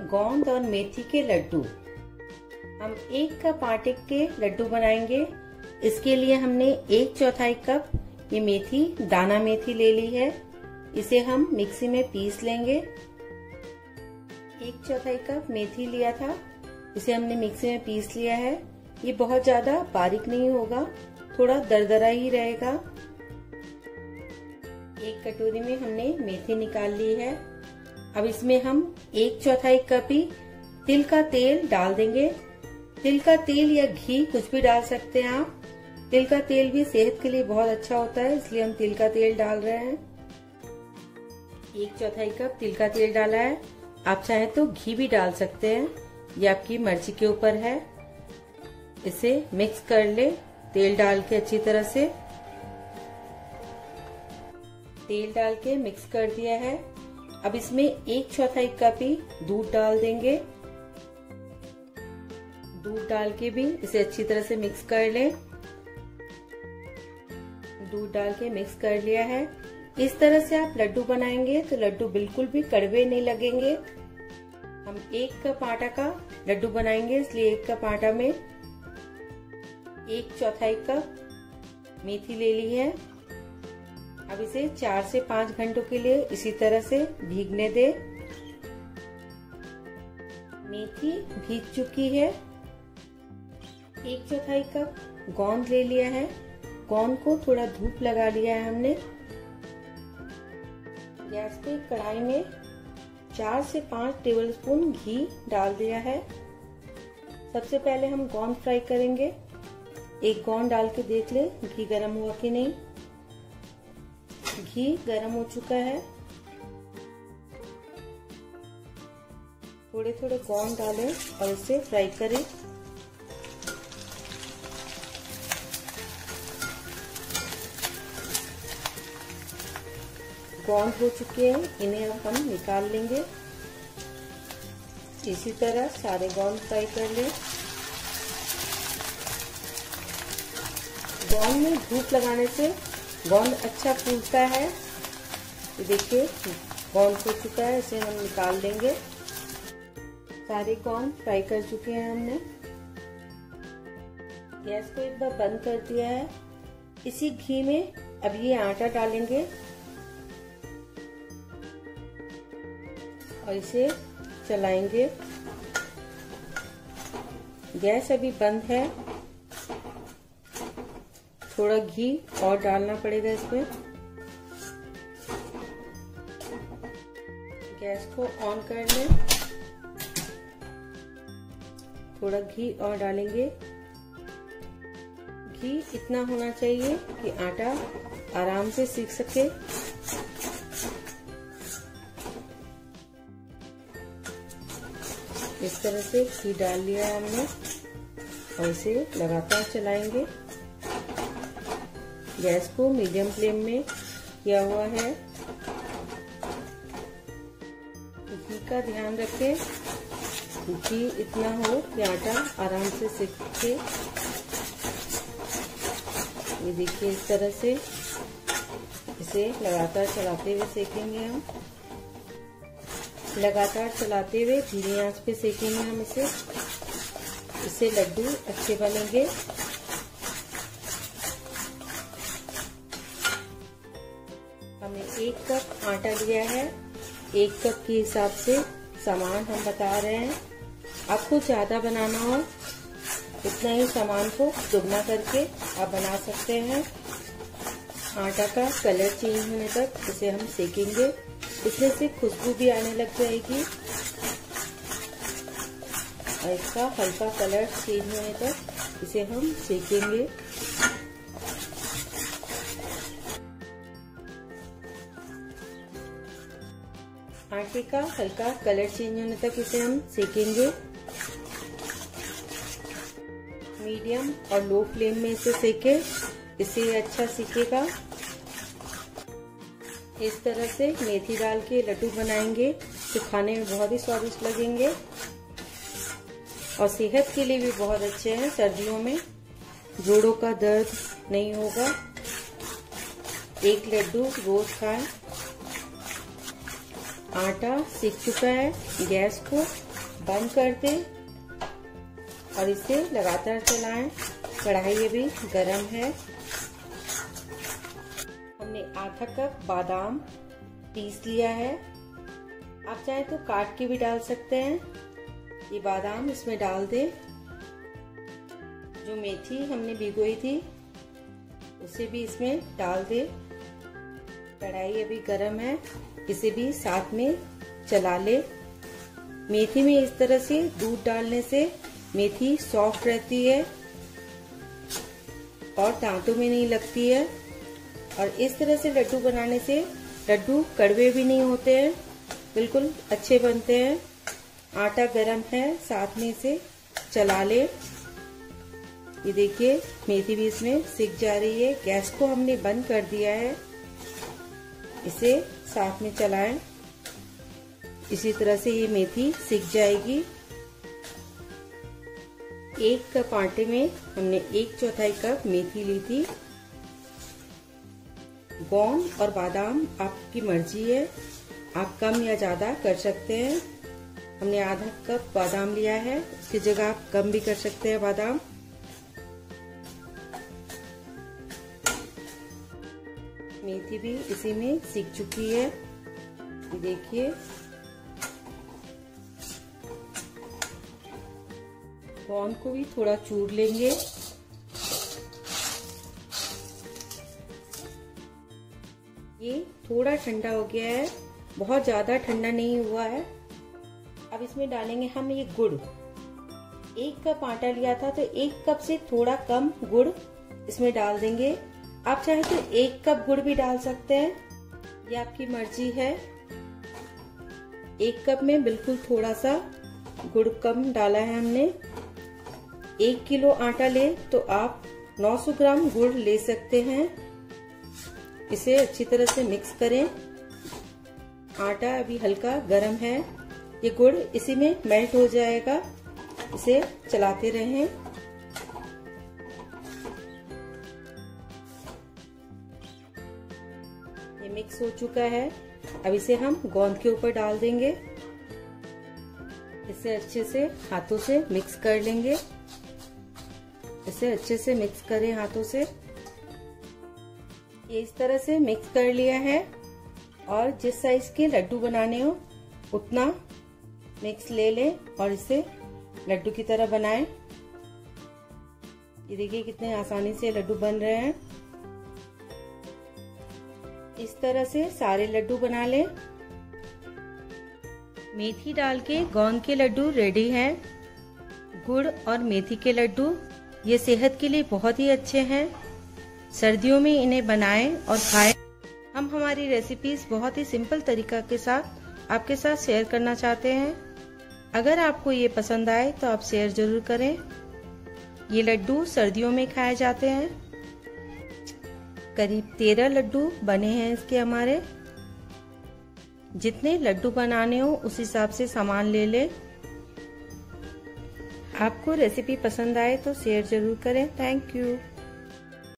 गोंद और मेथी के लड्डू। हम 1 कप आटे के लड्डू बनाएंगे। इसके लिए हमने 1/4 कप ये मेथी, दाना मेथी ले ली है। इसे हम मिक्सी में पीस लेंगे। 1/4 कप मेथी लिया था, इसे हमने मिक्सी में पीस लिया है। ये बहुत ज्यादा बारीक नहीं होगा, थोड़ा दरदरा ही रहेगा। 1 कटोरी में हमने मेथी निकाल ली है। अब इसमें हम 1/4 कप ही तिल का तेल डाल देंगे। तिल का तेल या घी कुछ भी डाल सकते हैं आप। तिल का तेल भी सेहत के लिए बहुत अच्छा होता है, इसलिए हम तिल का तेल डाल रहे हैं। 1/4 कप तिल का तेल डाला है। आप चाहें तो घी भी डाल सकते हैं, ये आपकी मर्जी के ऊपर है। इसे मिक्स कर ले तेल डाल के अच्छी तरह से। तेल डाल के मिक्स कर दिया है। अब इसमें 1/4 कप ही दूध डाल देंगे। दूध डाल के भी इसे अच्छी तरह से मिक्स कर लें। दूध डाल के मिक्स कर लिया है। इस तरह से आप लड्डू बनाएंगे तो लड्डू बिल्कुल भी कड़वे नहीं लगेंगे। हम 1 कप आटा का लड्डू बनाएंगे, इसलिए 1 कप आटा में 1/4 कप मेथी ले ली है। अब इसे 4 से 5 घंटों के लिए इसी तरह से भीगने दे। मेथी भीग चुकी है। 1/4 कप गोंद ले लिया है। गोंद को थोड़ा धूप लगा लिया है हमने। गैस पे कढ़ाई में 4 से 5 टेबलस्पून घी डाल दिया है। सबसे पहले हम गोंद फ्राई करेंगे। एक गोंद डाल के देख ले घी गरम हुआ कि नहीं। घी गरम हो चुका है। थोड़े थोड़े गोंद डालें और इसे फ्राई करें। गोंद हो चुके हैं, इन्हें अब हम निकाल लेंगे। इसी तरह सारे गोंद फ्राई कर लें। गोंद में धूप लगाने से गोंद अच्छा फूलता है। ये देखिए गोंद हो चुका है, इसे हम निकाल देंगे। सारे गोंद फ्राई कर चुके हैं हमने। गैस को एक बार बंद कर दिया है। इसी घी में अब ये आटा डालेंगे और इसे चलाएंगे। गैस अभी बंद है, थोड़ा घी और डालना पड़ेगा इसमें। गैस को ऑन कर लें। थोड़ा घी और डालेंगे। घी इतना होना चाहिए कि आटा आराम से सीख सके। इस तरह से घी डाल लिया है हमने और इसे लगातार चलाएंगे। गैस को मीडियम फ्लेम में किया हुआ है। घी का ध्यान रखें, घी इतना हो कि आटा आराम से सिके। ये देखिए इस तरह से इसे लगातार चलाते हुए सेकेंगे हम। लगातार चलाते हुए धीमी आंच पे सेकेंगे हम इसे। इससे लड्डू अच्छे बनेंगे। हमने 1 कप आटा लिया है। 1 कप के हिसाब से सामान हम बता रहे हैं। आपको ज्यादा बनाना हो इतना ही सामान को दुगना करके आप बना सकते हैं। आटा का कलर चेंज होने तक इसे हम सेकेंगे। इसमें से खुशबू भी आने लग जाएगी और इसका हल्का कलर चेंज होने तक इसे हम सेकेंगे। आटे का हल्का कलर चेंज होने तक इसे हम सेकेंगे। मीडियम और लो फ्लेम में इसे सेके, इससे अच्छा सीखेगा। इस तरह से मेथी डाल के लड्डू बनाएंगे तो खाने में बहुत ही स्वादिष्ट लगेंगे और सेहत के लिए भी बहुत अच्छे हैं। सर्दियों में जोड़ों का दर्द नहीं होगा। 1 लड्डू रोज खाएं। आटा सीख चुका है। गैस को बंद कर दें और इसे लगातार चलाएं। कढ़ाई अभी गरम है। हमने आधा कप बादाम पीस लिया है। आप चाहे तो काट के भी डाल सकते हैं। ये बादाम इसमें डाल दें। जो मेथी हमने भिगोई थी उसे भी इसमें डाल दें। कढ़ाई अभी गरम है, इसे भी साथ में चला ले। मेथी में इस तरह से दूध डालने से मेथी सॉफ्ट रहती है और दांतों में नहीं लगती है। और इस तरह से लड्डू बनाने से लड्डू कड़वे भी नहीं होते हैं, बिल्कुल अच्छे बनते हैं। आटा गरम है, साथ में इसे चला ले। ये देखिए मेथी भी इसमें सिक जा रही है। गैस को हमने बंद कर दिया है। इसे साथ में चलाएं। इसी तरह से ये मेथी सिक जाएगी। 1 कप आटे में हमने 1/4 कप मेथी ली थी। गोंद और बादाम आपकी मर्जी है, आप कम या ज्यादा कर सकते हैं। हमने आधा कप बादाम लिया है, उसकी जगह आप कम भी कर सकते हैं बादाम। मेथी भी इसी में सीख चुकी है। ये देखिए गोंद को भी थोड़ा चूर लेंगे। ये थोड़ा ठंडा हो गया है, बहुत ज्यादा ठंडा नहीं हुआ है। अब इसमें डालेंगे हम ये गुड़। 1 कप आटा लिया था तो 1 कप से थोड़ा कम गुड़ इसमें डाल देंगे। आप चाहे तो 1 कप गुड़ भी डाल सकते हैं, ये आपकी मर्जी है। 1 कप में बिल्कुल थोड़ा सा गुड़ कम डाला है हमने। 1 किलो आटा ले तो आप 900 ग्राम गुड़ ले सकते हैं। इसे अच्छी तरह से मिक्स करें। आटा अभी हल्का गरम है, ये गुड़ इसी में मेल्ट हो जाएगा। इसे चलाते रहें। ये मिक्स हो चुका है। अब इसे हम गोंद के ऊपर डाल देंगे। इसे अच्छे से हाथों से मिक्स कर लेंगे। इसे अच्छे से मिक्स करें हाथों से। ये इस तरह से मिक्स कर लिया है और जिस साइज के लड्डू बनाने हो उतना मिक्स ले लें और इसे लड्डू की तरह बनाएं। ये देखिए कितने आसानी से लड्डू बन रहे हैं। इस तरह से सारे लड्डू बना लें। मेथी डाल के गोंद के लड्डू रेडी हैं। गुड़ और मेथी के लड्डू ये सेहत के लिए बहुत ही अच्छे हैं। सर्दियों में इन्हें बनाएं और खाएं। हम हमारी रेसिपीज बहुत ही सिंपल तरीका के साथ आपके साथ शेयर करना चाहते हैं। अगर आपको ये पसंद आए तो आप शेयर जरूर करें। ये लड्डू सर्दियों में खाए जाते हैं। करीब 13 लड्डू बने हैं इसके हमारे। जितने लड्डू बनाने हो उस हिसाब से सामान ले लें। आपको रेसिपी पसंद आए तो शेयर जरूर करें। Thank you.